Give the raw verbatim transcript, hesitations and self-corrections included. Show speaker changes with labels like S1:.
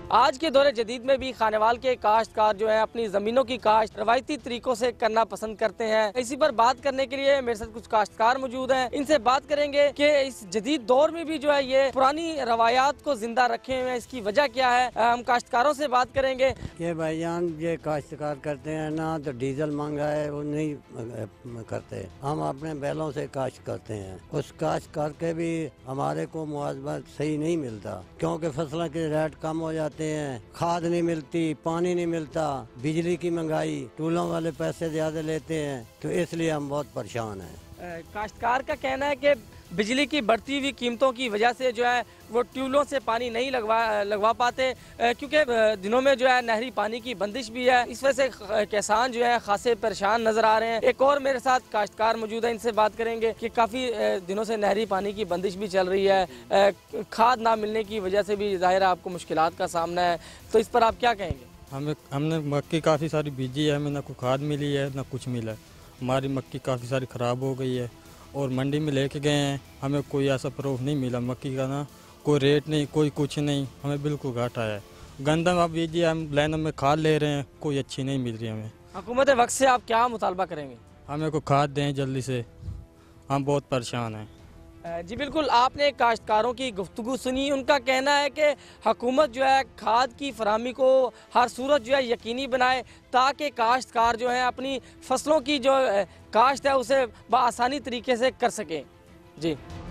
S1: आज के दौरे जदीद में भी खानेवाल के काश्तकार जो है अपनी ज़मीनों की काश्त रवायती तरीकों से करना पसंद करते हैं। इसी पर बात करने के लिए मेरे साथ कुछ काश्तकार मौजूद हैं। इनसे बात करेंगे कि इस जदीद दौर में भी जो है ये पुरानी रवायात को जिंदा रखे हुए हैं, इसकी वजह क्या है। हम काश्तकारों से बात करेंगे।
S2: ये भाईजान ये काश्तकार करते हैं ना, तो डीजल महंगा है वो नहीं करते। हम अपने बैलों से काश्त करते हैं। उस काश्त करके भी हमारे को मुआवजा सही नहीं मिलता, क्योंकि फसलों के रेट कम हो जाते हैं, खाद नहीं मिलती, पानी नहीं मिलता, बिजली की महंगाई, टूलों वाले पैसे ज्यादा लेते हैं, तो इसलिए हम बहुत परेशान हैं।
S1: काश्तकार का कहना है कि बिजली की बढ़ती हुई कीमतों की वजह से जो है वो ट्यूबों से पानी नहीं लगवा लगवा पाते, क्योंकि दिनों में जो है नहरी पानी की बंदिश भी है। इस वजह से किसान जो है खासे परेशान नजर आ रहे हैं। एक और मेरे साथ काश्तकार मौजूद है, इनसे बात करेंगे कि काफ़ी दिनों से नहरी पानी की बंदिश भी चल रही है, खाद ना मिलने की वजह से भी ज़ाहिर है आपको मुश्किलात का सामना है, तो इस पर आप क्या कहेंगे?
S3: हमें हमने मक्की काफ़ी सारी बीजी है, हमें ना कोई खाद मिली है ना कुछ मिला है। हमारी मक्की काफ़ी सारी ख़राब हो गई है और मंडी में लेके गए हैं, हमें कोई ऐसा प्रूफ नहीं मिला मक्की का, ना कोई रेट नहीं, कोई कुछ नहीं, हमें बिल्कुल घाटा है। गंदम अब बीजी हम लाइनों में खाद ले रहे हैं, कोई अच्छी नहीं मिल रही हमें।
S1: हुकूमत वक्त से आप क्या मुतालबा करेंगे?
S3: हमें कोई खाद दें जल्दी से, हम बहुत परेशान हैं।
S1: जी बिल्कुल, आपने काश्तकारों की गुफ्तगू सुनी। उनका कहना है कि हुकूमत जो है खाद की फराहमी को हर सूरत जो है यकीनी बनाए, ताकि काश्तकार जो है अपनी फसलों की जो काश्त है उसे बआसानी तरीके से कर सकें। जी।